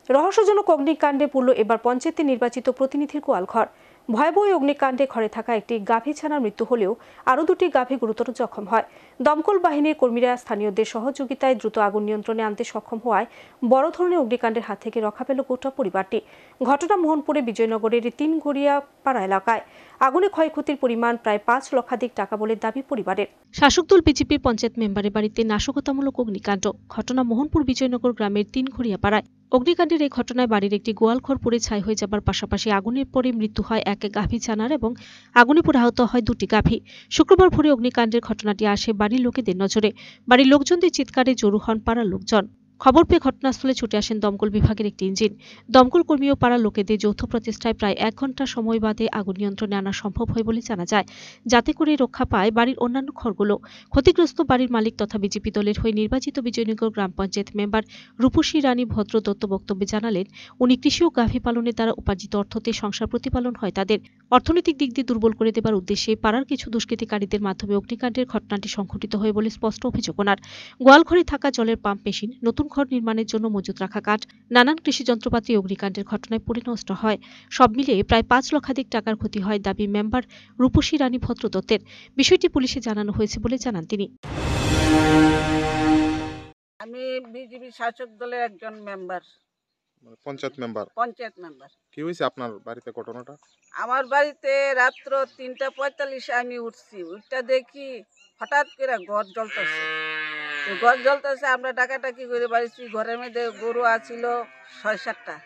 রহস্যজনক অগ্নিকাণ্ডে পুড়ল এবার পঞ্চায়েতে নির্বাচিত প্রতিনিধির গোয়ালঘর। ভয়াবহ অগ্নিকাণ্ডে ঘরে থাকা একটি গাভী ছানার মৃত্যু হলেও আরও দুটি গাভী গুরুতর জখম হয়। দমকল বাহিনীর কর্মীরা স্থানীয়দের সহযোগিতায় দ্রুত আগুন নিয়ন্ত্রণে আনতে সক্ষম হওয়ায় বড় ধরনের অগ্নিকাণ্ডের হাত থেকে রক্ষা পেল গোটা পরিবারটি। ঘটনা মোহনপুরে বিজয়নগরের তিনঘরিয়া পাড়া এলাকায়। আগুনে ক্ষয়ক্ষতির পরিমাণ প্রায় 5 লক্ষাধিক টাকা বলে দাবি পরিবারের। শাসক দল বিজেপির পঞ্চায়েত মেম্বারের বাড়িতে নাশকতামূলক অগ্নিকাণ্ড। ঘটনা মোহনপুর বিজয়নগর গ্রামের তিনঘরিয়া পাড়ায়। অগ্নিকাণ্ডের এই ঘটনায় বাড়ির একটি গোয়ালঘর পুড়ে ছাই হয়ে যাবার পাশাপাশি আগুনের পরে মৃত্যু হয় এক গাভী ছানার এবং আগুনে পুড়ে আহত হয় দুটি গাভী। শুক্রবার ভোরে অগ্নিকাণ্ডের ঘটনাটি আসে বাড়ির লোকেদের নজরে। বাড়ির লোকজনদের চিৎকারে জড়ো হন পাড়ার লোকজন। খবর পেয়ে ঘটনাস্থলে ছুটে আসেন দমকল বিভাগের একটি ইঞ্জিন। দমকল কর্মী ও পাড়ার লোকেদের যৌথ প্রচেষ্টায় প্রায় 1 ঘন্টা সময় বাদে আগুন নিয়ন্ত্রণে আনা সম্ভব হয় বলে জানা যায়, যাতে করে রক্ষা পায় বাড়ির অন্যান্য ঘরগুলো। ক্ষতিগ্রস্ত বাড়ির মালিক তথা বিজেপি দলের হয়ে নির্বাচিত বিজয়নগর গ্রাম পঞ্চায়েত মেম্বার রূপসী রানী ভদ্র দত্ত বক্তব্যে জানালেন, উনি কৃষি ও গাভী পালনের দ্বারা উপার্জিত অর্থতে সংসার প্রতিপালন হয় তাদের। অর্থনৈতিক দিক দিয়ে দুর্বল করে দেবার উদ্দেশ্যে পাড়ার কিছু দুষ্কৃতিকারীদের মাধ্যমে অগ্নিকাণ্ডের ঘটনাটি সংঘটিত হয় বলে স্পষ্ট অভিযোগ ওনার। গোয়ালঘরে থাকা জলের পাম্প মেশিন, নতুন ঘর নির্মাণের জন্য মজুত রাখা কাঠ, নানান কৃষি যন্ত্রপাতি অগ্নিকাণ্ডের ঘটনায় পুড়ে নষ্ট হয়। সব মিলিয়ে প্রায় 5 লক্ষাধিক টাকার ক্ষতি হয় দাবি মেম্বার রূপসী রানী ভদ্র দত্তের। বিষয়টি পুলিশে জানানো হয়েছে বলে জানান তিনি। আমি বিজেপি শাসক দলের একজন মেম্বার। পঞ্চায়েত মেম্বার কি হয়েছে আপনার বাড়িতে ঘটনাটা? আমার বাড়িতে রাত্র 3:45 আমি উঠছি, উঠটা দেখি হঠাৎ করে ঘর জ্বলতেছে। আমরা ডাকাটাকি করে বাড়িছি। ঘরের মধ্যে গরু আছিল 6-7টা।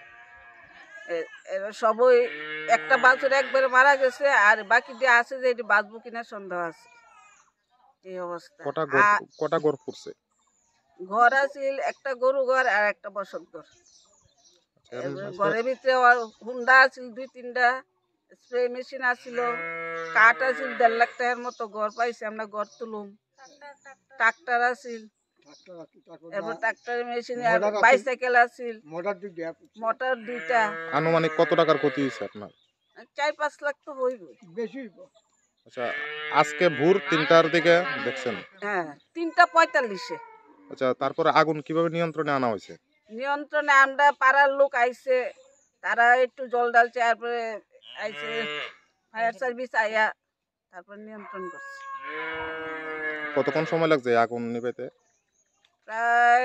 সবই একটা বাছুর একবারে মারা গেছে, আর বাকি যে আছে যে এটি বাঁচবো কিনা সন্দেহ আছে। এই অবস্থা। কটা ঘর পড়ছে? ঘর আছিল একটা গরু ঘর আর একটা বসত ঘর। ঘরের ভিতরে হুন্ডা আছিল 2-3টা, স্প্রে মেশিন আছিল, কাঠ আছিল 1.5 লাখ টাকার মতো। ঘর পাইছি আমরা, ঘর তুলুম। ট্রাক্টর আছিল, এরপর ট্রাক্টরের মেশিন, বাইসাইকেল আছিল, মোটর 2টা। আনুমানিক কত টাকার ক্ষতি হয়েছে আপনার? 4-5 লাখ তো হইব, বেশি হইব। আচ্ছা, আজকে ভোর 3টার দিকে দেখছেন? হ্যাঁ, 3:45-এ। আচ্ছা, তারপরে আগুন কিভাবে নিয়ন্ত্রণে আনা হয়েছে? নিয়ন্ত্রণে আমরা পাড়ার লোক আইছে, তারা একটু জল ডালছে, তারপরে আইছে ফায়ার সার্ভিস আইয়া তারপর নিয়ন্ত্রণ করছে। কতক্ষণ সময় লাগছে আগুন নিভাইতে? প্রায়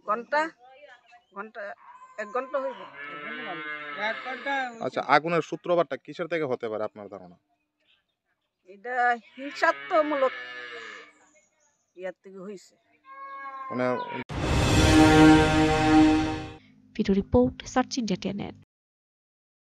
এক ঘন্টা হইব। আচ্ছা, আগুনের সূত্রপাতটা কিসের থেকে হতে পারে আপনার ধারণা? এটা হিংসাত্মমূলক ইয়ার থেকে হয়েছে। ভিডিও রিপোর্ট সার্চ ইন্ডিয়া।